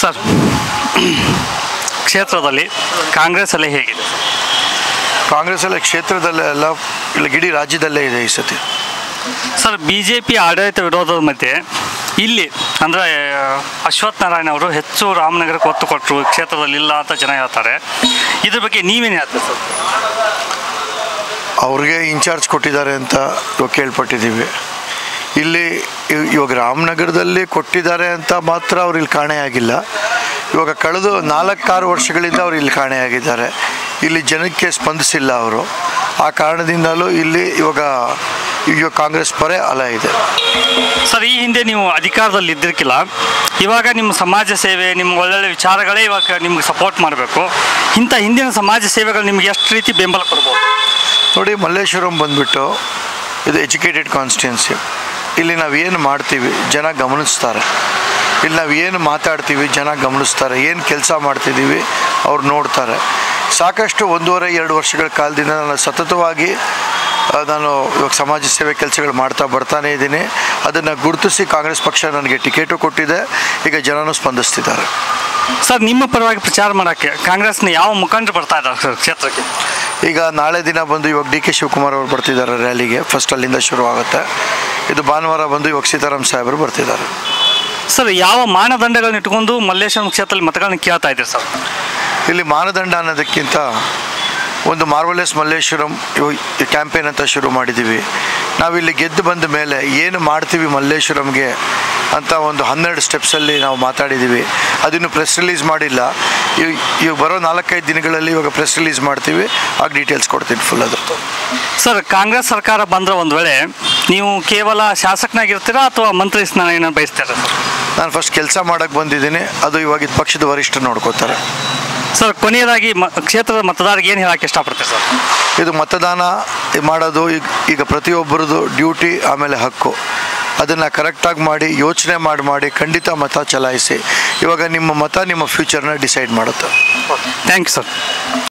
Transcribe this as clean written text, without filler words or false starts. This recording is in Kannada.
ಸರ್, ಕ್ಷೇತ್ರದಲ್ಲಿ ಕಾಂಗ್ರೆಸ್ ಅಲೆ ಹೇಗಿದೆ? ಕಾಂಗ್ರೆಸ್ ಅಲೆ ಕ್ಷೇತ್ರದಲ್ಲೆಲ್ಲ ಇಲ್ಲ, ಇಡೀ ರಾಜ್ಯದಲ್ಲೇ ಇದೆ ಈ ಸತಿ. ಸರ್, BJP ಆಡಳಿತ ವಿರೋಧದ ಮಧ್ಯೆ ಇಲ್ಲಿ ಅಂದರೆ ಅಶ್ವಥ್ ನಾರಾಯಣ ಅವರು ಹೆಚ್ಚು ರಾಮನಗರಕ್ಕೆ ಒತ್ತು ಕೊಟ್ಟರು, ಕ್ಷೇತ್ರದಲ್ಲಿ ಇಲ್ಲ ಅಂತ ಜನ ಹೇಳ್ತಾರೆ. ಇದ್ರ ಬಗ್ಗೆ ನೀವೇನು ಹೇಳ್ತೀರಿ ಸರ್? ಅವ್ರಿಗೆ ಇನ್ಚಾರ್ಜ್ ಕೊಟ್ಟಿದ್ದಾರೆ ಅಂತ ಕೇಳ್ಪಟ್ಟಿದ್ದೀವಿ. ಇಲ್ಲಿ ಇವಾಗ ರಾಮನಗರದಲ್ಲಿ ಕೊಟ್ಟಿದ್ದಾರೆ ಅಂತ ಮಾತ್ರ ಅವ್ರು ಇಲ್ಲಿ ಕಾಣೆಯಾಗಿಲ್ಲ. ಇವಾಗ ಕಳೆದ 4-6 ವರ್ಷಗಳಿಂದ ಅವ್ರು ಇಲ್ಲಿ ಕಾಣೆಯಾಗಿದ್ದಾರೆ. ಇಲ್ಲಿ ಜನಕ್ಕೆ ಸ್ಪಂದಿಸಿಲ್ಲ ಅವರು. ಆ ಕಾರಣದಿಂದಲೂ ಇಲ್ಲಿ ಇವಾಗ ಕಾಂಗ್ರೆಸ್ ಪರ ಅಲೆ ಇದೆ. ಸರ್, ಈ ಹಿಂದೆ ನೀವು ಅಧಿಕಾರದಲ್ಲಿ ಇದ್ದಿರ್ಕಿಲ್ಲ, ಇವಾಗ ನಿಮ್ಮ ಸಮಾಜ ಸೇವೆ, ನಿಮ್ಮ ಒಳ್ಳೊಳ್ಳೆ ವಿಚಾರಗಳೇ ಇವಾಗ ನಿಮ್ಗೆ ಸಪೋರ್ಟ್ ಮಾಡಬೇಕು. ಇಂಥ ಹಿಂದಿನ ಸಮಾಜ ಸೇವೆಗಳು ನಿಮ್ಗೆ ಎಷ್ಟು ರೀತಿ ಬೆಂಬಲ ಕೊಡ್ಬೋದು? ನೋಡಿ, ಮಲ್ಲೇಶ್ವರಂ ಬಂದುಬಿಟ್ಟು ಇದು ಎಜುಕೇಟೆಡ್ ಕಾನ್ಸ್ಟಿಟ್ಯೂನ್ಸಿ. ಇಲ್ಲಿ ನಾವು ಏನು ಮಾಡ್ತೀವಿ ಜನ ಗಮನಿಸ್ತಾರೆ. ಇಲ್ಲಿ ನಾವು ಏನು ಮಾತಾಡ್ತೀವಿ ಜನ ಗಮನಿಸ್ತಾರೆ. ಏನು ಕೆಲಸ ಮಾಡ್ತಿದ್ದೀವಿ ಅವ್ರು ನೋಡ್ತಾರೆ. ಸಾಕಷ್ಟು 1.5-2 ವರ್ಷಗಳ ಕಾಲದಿಂದ ನಾನು ಸತತವಾಗಿ ಇವಾಗ ಸಮಾಜ ಸೇವೆ ಕೆಲಸಗಳು ಮಾಡ್ತಾ ಬರ್ತಾನೇ ಇದ್ದೀನಿ. ಅದನ್ನು ಗುರುತಿಸಿ ಕಾಂಗ್ರೆಸ್ ಪಕ್ಷ ನನಗೆ ಟಿಕೆಟು ಕೊಟ್ಟಿದೆ. ಈಗ ಜನನೂ ಸ್ಪಂದಿಸ್ತಿದ್ದಾರೆ. ಸರ್, ನಿಮ್ಮ ಪರವಾಗಿ ಪ್ರಚಾರ ಮಾಡೋಕ್ಕೆ ಕಾಂಗ್ರೆಸ್ನ ಯಾವ ಮುಖಂಡರು ಬರ್ತಾ ಇದ್ದಾರೆ ಸರ್ ಕ್ಷೇತ್ರಕ್ಕೆ? ಈಗ ನಾಳೆ ದಿನ ಬಂದು ಇವಾಗ DK ಶಿವಕುಮಾರ್ ಅವರು ಬರ್ತಿದ್ದಾರೆ ರ್ಯಾಲಿಗೆ. ಫಸ್ಟ್ ಅಲ್ಲಿಂದ ಶುರು ಆಗುತ್ತೆ. ಇದು ಭಾನುವಾರ ಬಂದು ಇವಾಗ ಸೀತಾರಾಮ್ ಸಾಹೇಬರು ಬರ್ತಿದ್ದಾರೆ. ಸರ್, ಯಾವ ಮಾನದಂಡಗಳನ್ನ ಇಟ್ಕೊಂಡು ಮಲ್ಲೇಶ್ವರಂ ಕ್ಷೇತ್ರದಲ್ಲಿ ಮತಗಳನ್ನ ಕೇಳ್ತಾ ಇದ್ದೀರಿ ಸರ್? ಇಲ್ಲಿ ಮಾನದಂಡ ಅನ್ನೋದಕ್ಕಿಂತ ಒಂದು ಮಾರ್ವಲೆಸ್ ಮಲ್ಲೇಶ್ವರಂ ಕ್ಯಾಂಪೇನ್ ಅಂತ ಶುರು ಮಾಡಿದ್ದೀವಿ. ನಾವಿಲ್ಲಿ ಗೆದ್ದು ಬಂದ ಮೇಲೆ ಏನು ಮಾಡ್ತೀವಿ ಮಲ್ಲೇಶ್ವರಂಗೆ ಅಂತ ಒಂದು 12 ಸ್ಟೆಪ್ಸಲ್ಲಿ ನಾವು ಮಾತಾಡಿದ್ದೀವಿ. ಅದನ್ನು ಪ್ರೆಸ್ ರಿಲೀಸ್ ಮಾಡಿಲ್ಲ. ಇವಾಗ ಬರೋ 4-5 ದಿನಗಳಲ್ಲಿ ಇವಾಗ ಪ್ರೆಸ್ ರಿಲೀಸ್ ಮಾಡ್ತೀವಿ. ಆಗ ಡೀಟೇಲ್ಸ್ ಕೊಡ್ತೀನಿ ಫುಲ್ ಅದ್ರದ್ದು. ಸರ್, ಕಾಂಗ್ರೆಸ್ ಸರ್ಕಾರ ಬಂದರೆ ಒಂದು ವೇಳೆ ನೀವು ಕೇವಲ ಶಾಸಕನಾಗಿರ್ತೀರಾ ಅಥವಾ ಮಂತ್ರಿ ಸ್ಥಾನ ಏನಾರು ಬಯಸ್ತೀರಾ ಸರ್? ನಾನು ಫಸ್ಟ್ ಕೆಲಸ ಮಾಡೋಕ್ಕೆ ಬಂದಿದ್ದೀನಿ. ಅದು ಇವಾಗ ಇದು ಪಕ್ಷದ ವರಿಷ್ಠರು ನೋಡ್ಕೋತಾರೆ. ಸರ್, ಕೊನೆಯದಾಗಿ ಕ್ಷೇತ್ರದ ಮತದಾರರಿಗೆ ಏನು ಹೇಳೋಕ್ಕೆ ಇಷ್ಟಪಡ್ತೀವಿ ಸರ್? ಇದು ಮತದಾನ ಮಾಡೋದು ಈಗ ಪ್ರತಿಯೊಬ್ಬರದು ಡ್ಯೂಟಿ, ಆಮೇಲೆ ಹಕ್ಕು. ಅದನ್ನು ಕರೆಕ್ಟಾಗಿ ಮಾಡಿ ಯೋಚನೆ ಮಾಡಿ ಖಂಡಿತ ಮತ ಚಲಾಯಿಸಿ. ಇವಾಗ ನಿಮ್ಮ ಮತ ನಿಮ್ಮ ಫ್ಯೂಚರ್ನ ಡಿಸೈಡ್ ಮಾಡುತ್ತೆ. Thank you sir.